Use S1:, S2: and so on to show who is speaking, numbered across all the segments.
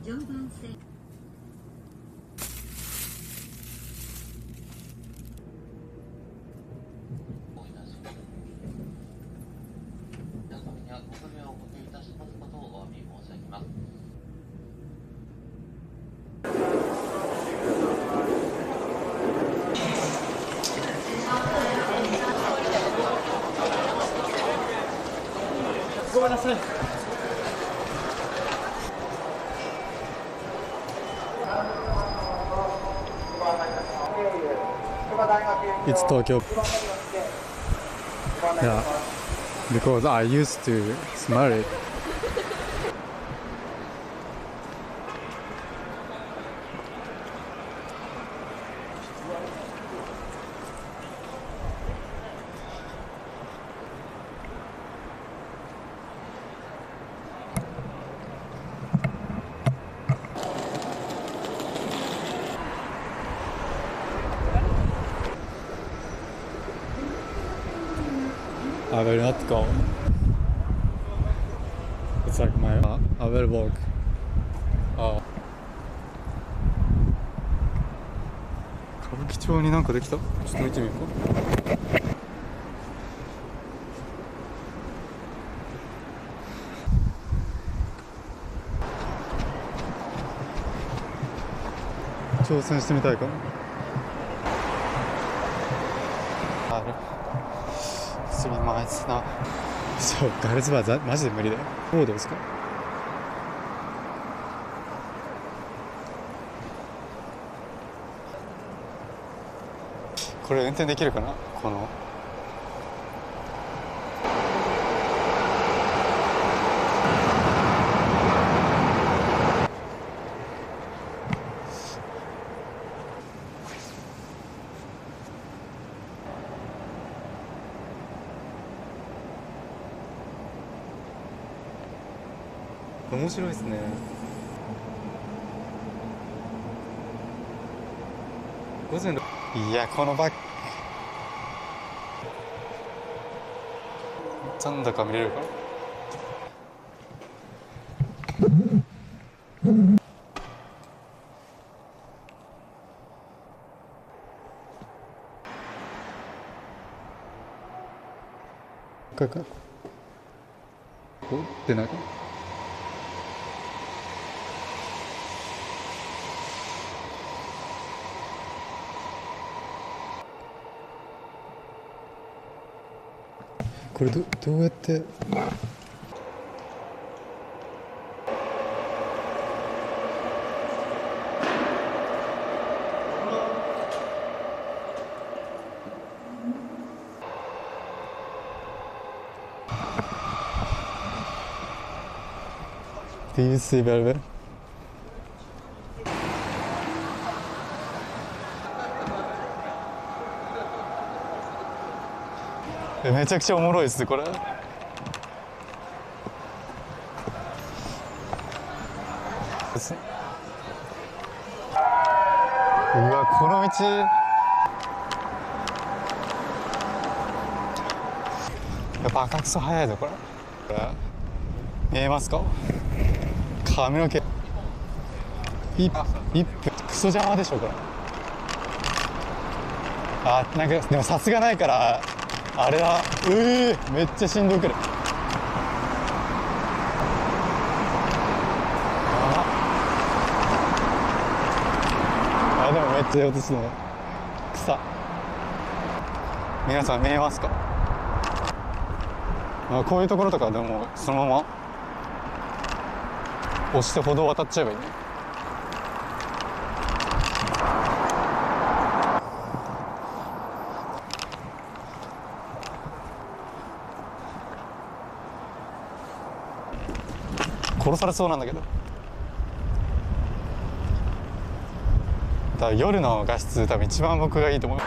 S1: 常磐線
S2: ごめんなさい。It's Tokyo. Yeah, because I used to smell it. I will not go. It's like my I will walk. Oh. 歌舞伎町になんかできた？ちょっと見てみようか。挑戦してみたいかな。ある。すみませんな。そう、ガールズバーマジで無理だよ。もうどうですか？これ運転できるかな？この面白いですね。午前いやこのバッグ残高見れるかな。お出ないか。これどうやってDo you see very well? めちゃくちゃおもろいですねこれ。うわこの道やっぱ赤くそ早いぞこれ。見えますか？髪の毛一分クソ邪魔でしょこれ。あなんかでもさすがないからあれはめっちゃ振動くる。でもめっちゃ落とすね。草皆さん見えますか？こういうところとかでもそのまま押して歩道渡っちゃえばいいね。殺されそうなんだけど。だから夜の画質多分一番僕がいいと思う。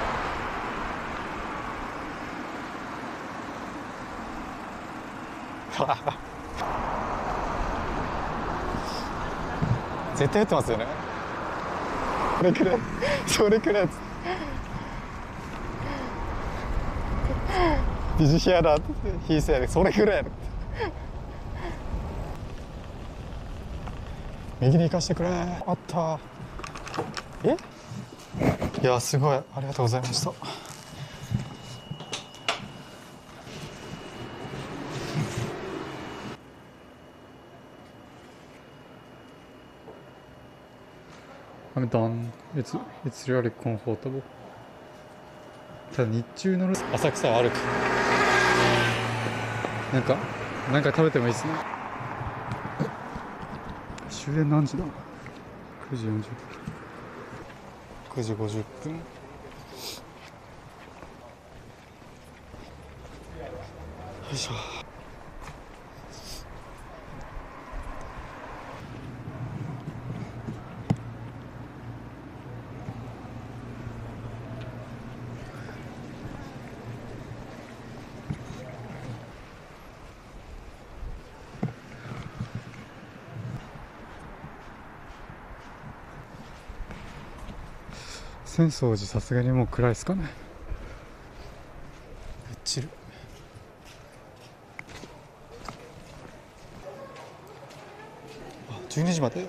S2: 絶対打ってますよね。これくらいそれくらい。Did you hear that? He said それくらい。 右に行かしてくれ。あった。え、いやすごい、ありがとうございました。I'm done. It's really comfortable. ただ日中の浅草を歩く。なんか食べてもいいですね。終電何時だ。9時40分。9時50分。よいしょ。浅草寺さすがにもう暗いですかね。うっちる。あ、12時まで。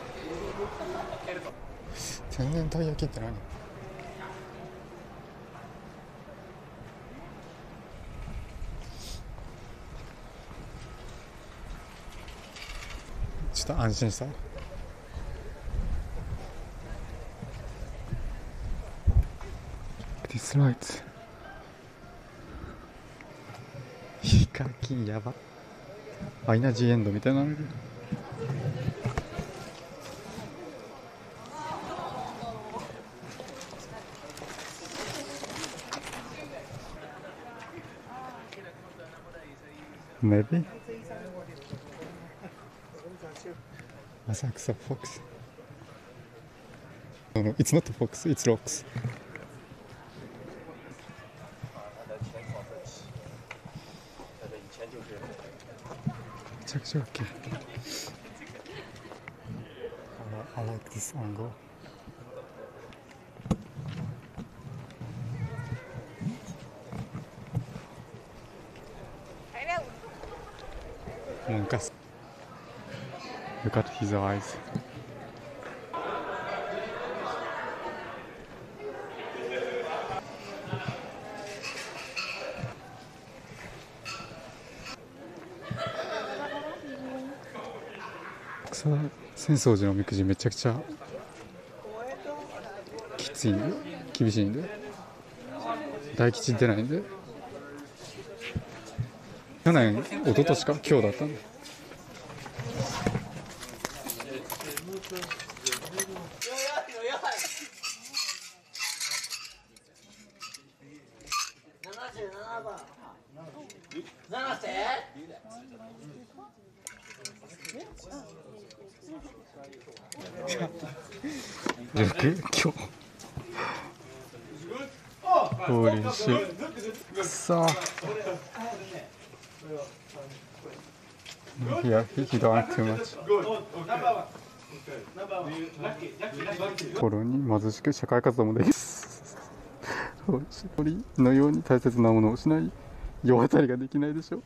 S2: 天然たい焼きって何？ちょっと安心した。This light ヒカキやば。アイナ・ジ・エンドみたいなのいる。Maybe 浅草フォックス。No, it's not a fox, it's rocks. めちゃくちゃ大きい。I like this angle. もう昔。Look at his eyes. 浅草寺のおみくじめちゃくちゃきついんで、厳しいんで、大吉出ないんで。去年、一昨年か今日だったんで。今日ホーリーシュくそいや、he don't want too much。心に貧しく社会活動もできる鳥のように大切なものを失い世渡りができないでしょう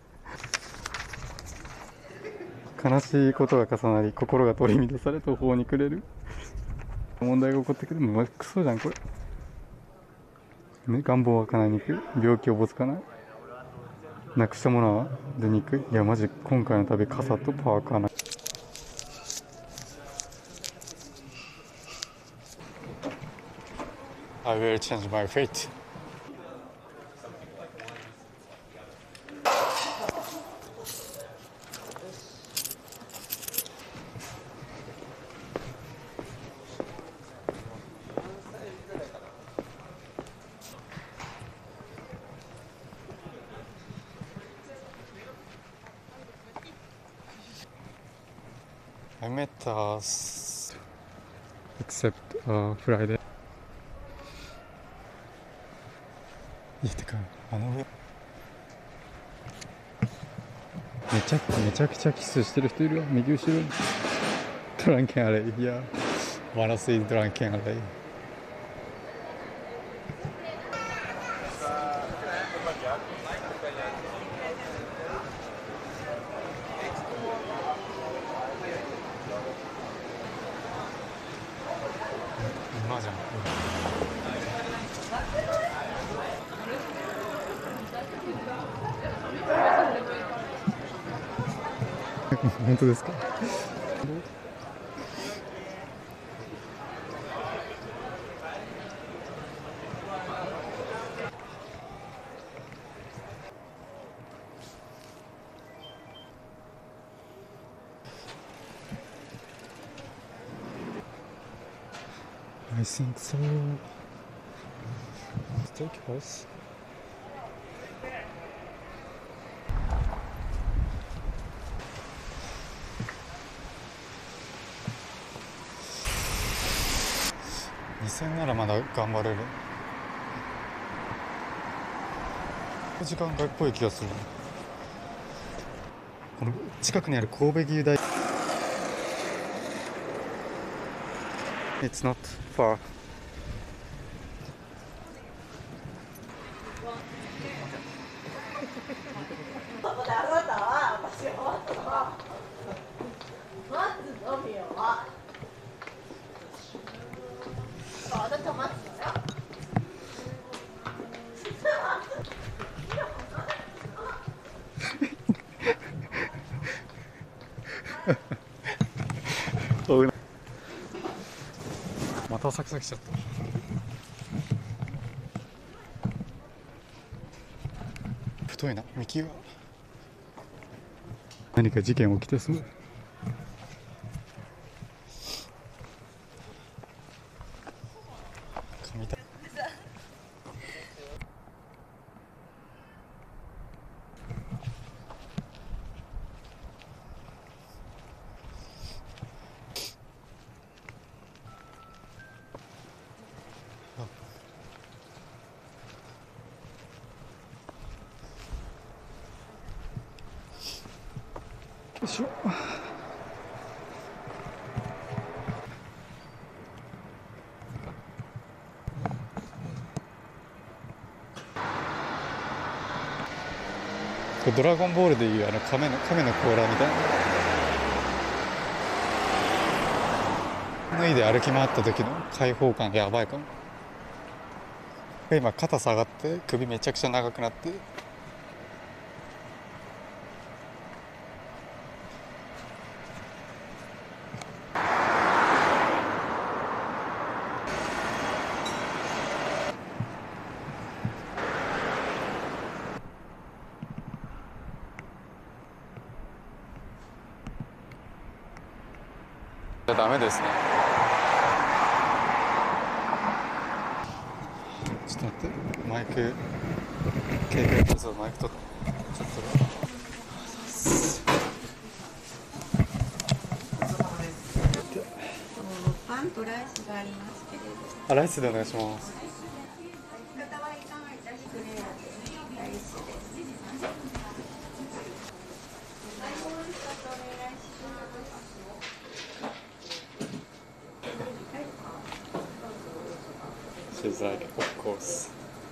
S2: 悲しいことが重なり心が取り乱され途方に暮れる問題が起こってくる。もうクソじゃんこれ、ね、願望は叶いにくい、病気をぼつかない、なくしたものは出にくい。いやマジ今回の旅傘とパーカーな。I will change my fate。I met us except Friday。いやてかあの上めちゃくちゃキスしてる人いるよ右後ろに。ドランケンアレイ。いやワナスイドランケンアレイ。 本当ですか。I think so. Steakhouse. 2000ならまだ頑張れる。時間外っぽい気がする。この近くにある神戸牛大。It's not far. またサクサクしちゃった。太いな幹が。何か事件起きてそう。噛みたい。よいしょ。ドラゴンボールでいう亀の甲羅みたいな。脱いで歩き回った時の開放感やばいかも。今肩下がって首めちゃくちゃ長くなって。ダメですね。ちょっと待って、マイク携帯でそうマイク取ってちょっと
S1: パンとライスがありますけれど。
S2: ライスでお願いします。She's like, of course.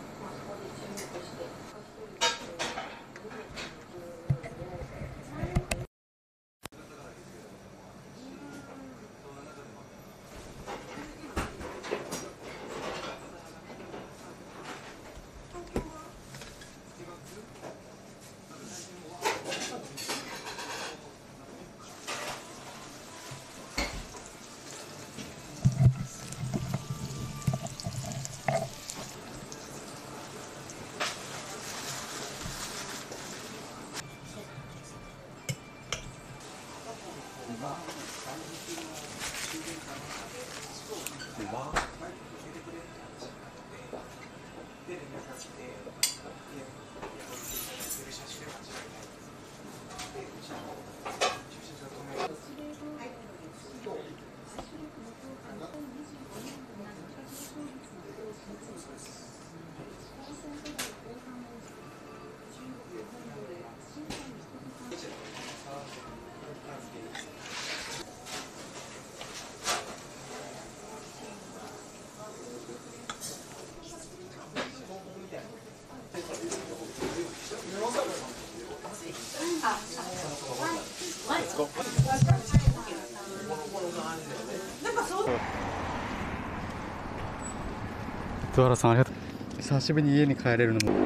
S2: 桑原さんありがとう。久しぶりに家に帰れるのも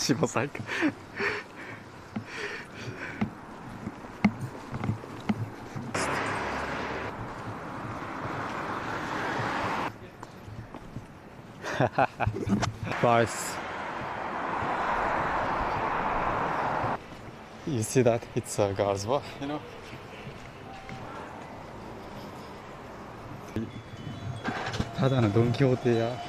S2: しも最高。Bars. You see that? It's a girls' bar, you know. ただのドン・キホーテや。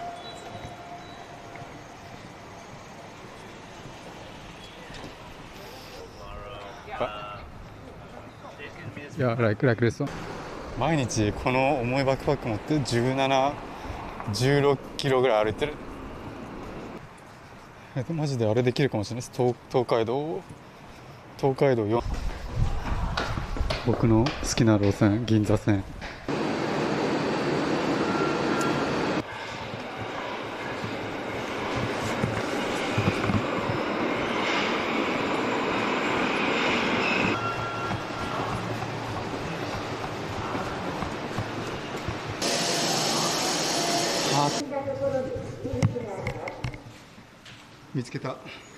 S2: いや、like this one。毎日この重いバックパック持って17、16キロぐらい歩いてる。マジであれできるかもしれないです。東海道4。僕の好きな路線、銀座線。見つけた。